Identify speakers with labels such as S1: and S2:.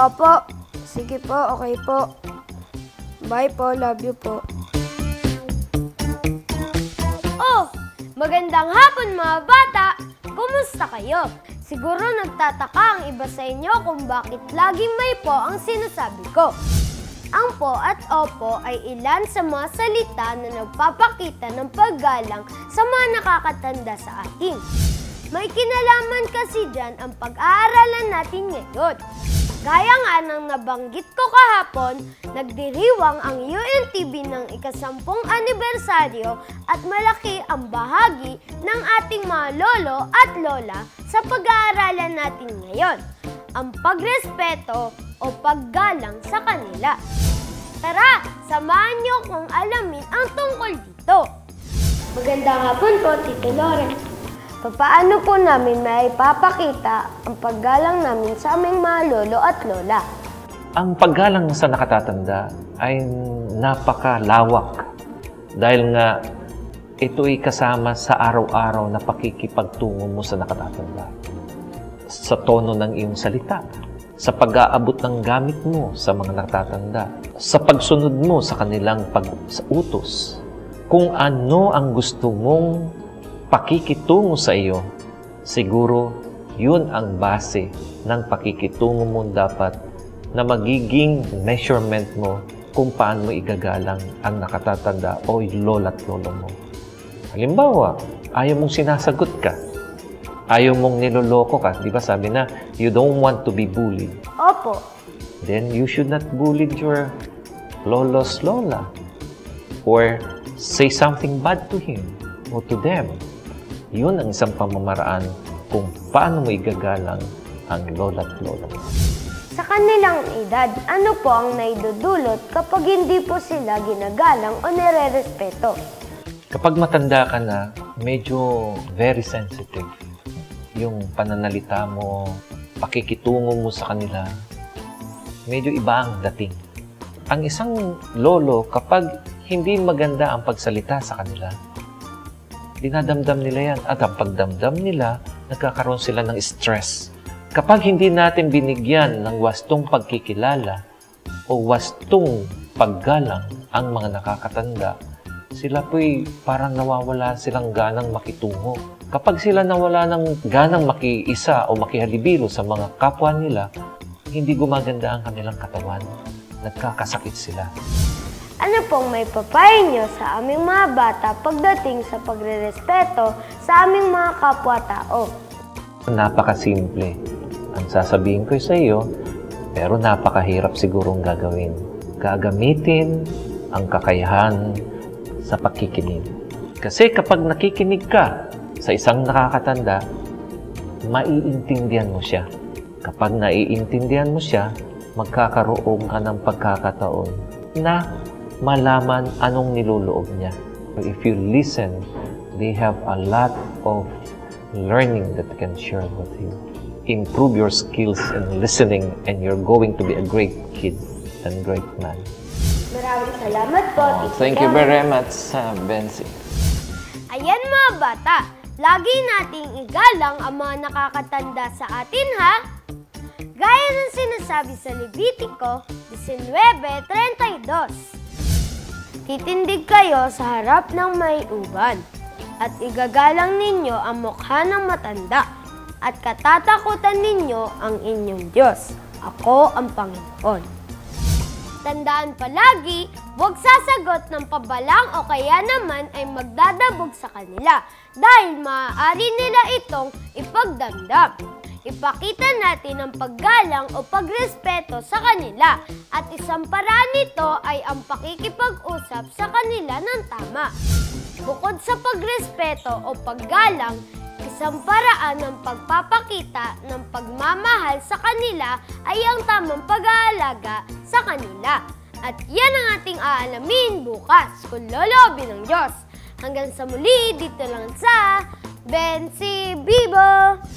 S1: Opo. Sige po, okay po. Bye po, love you po. Oh, magandang hapon mga bata! Kumusta kayo? Siguro nagtataka ang iba sa inyo kung bakit laging may po ang sinasabi ko. Ang po at opo ay ilan sa mga salita na nagpapakita ng paggalang sa mga nakakatanda sa atin. May kinalaman kasi dyan ang pag-aaralan natin ngayon. Gaya nga ng nabanggit ko kahapon, nagdiriwang ang UNTV ng ika-10 anibersaryo at malaki ang bahagi ng ating mga lolo at lola sa pag-aaralan natin ngayon, ang pagrespeto o paggalang sa kanila. Tara, samahan niyo kung alamin ang tungkol dito. Magandang hapon po, Tito Lawrence. Paano po namin maipapakita ang paggalang namin sa aming mga lolo at lola?
S2: Ang paggalang sa nakatatanda ay napakalawak dahil nga ito ay kasama sa araw-araw na pakikipagtungo mo sa nakatatanda. Sa tono ng iyong salita, sa pag-aabot ng gamit mo sa mga nakatatanda, sa pagsunod mo sa kanilang pag-utos, kung ano ang gusto mong pakikitungo sa iyo, siguro yun ang base ng pakikitungo mo dapat na magiging measurement mo kung paano mo igagalang ang nakatatanda o lola at lolo mo. Halimbawa, ayaw mong sinasagot ka, ayaw mong niloloko ka, di ba sabi na, you don't want to be bullied.
S1: Opo.
S2: Then you should not bully your lolo's lola or say something bad to him or to them. Yun ang isang pamamaraan kung paano mo igagalang ang lola at lola mo.
S1: Sa kanilang edad, ano po ang naidudulot kapag hindi po sila ginagalang o nire-respeto?
S2: Kapag matanda ka na, medyo very sensitive. Yung pananalita mo, pakikitungo mo sa kanila, medyo iba ang dating. Ang isang lolo, kapag hindi maganda ang pagsalita sa kanila, dinadamdam nila yan. At ang pagdamdam nila, nagkakaroon sila ng stress. Kapag hindi natin binigyan ng wastong pagkikilala o wastong paggalang ang mga nakakatanda, sila po'y parang nawawala silang ganang makitungo. Kapag sila nawala ng ganang makiisa o makihalibilo sa mga kapwa nila, hindi gumaganda ang kanilang katawan. Nagkakasakit sila.
S1: Ano pong may papayo nyo sa aming mga bata pagdating sa pagrerespeto sa aming mga kapwa-tao?
S2: Napakasimple ang sasabihin ko sa iyo, pero napakahirap sigurong gagawin. Gagamitin ang kakayahan sa pakikinig. Kasi kapag nakikinig ka sa isang nakakatanda, maiintindihan mo siya. Kapag naiintindihan mo siya, magkakaroon ka ng pagkakataon na malaman anong niloloob niya. If you listen, they have a lot of learning that can share with you. Improve your skills in listening and you're going to be a great kid and great man.
S1: Maraming salamat po, Tito
S2: Thank you very much, Bensi.
S1: Ayan mga bata, lagi nating igalang ang mga nakakatanda sa atin ha? Gaya ng sinasabi sa Levitico 19:32. Titindig kayo sa harap ng may uban at igagalang ninyo ang mukha ng matanda at katatakutan ninyo ang inyong Diyos. Ako ang Panginoon. Tandaan palagi, huwag sasagot ng pabalang o kaya naman ay magdadabog sa kanila dahil maaari nila itong ipagdamdam. Ipakita natin ang paggalang o pagrespeto sa kanila at isang paraan nito ay ang pakikipag-usap sa kanila ng tama. Bukod sa pagrespeto o paggalang, isang paraan ng pagpapakita ng pagmamahal sa kanila ay ang tamang pag-aalaga sa kanila. At yan ang ating aalamin bukas kung loloobin ng Diyos. Hanggang sa muli, dito lang sa Bensi Bibo!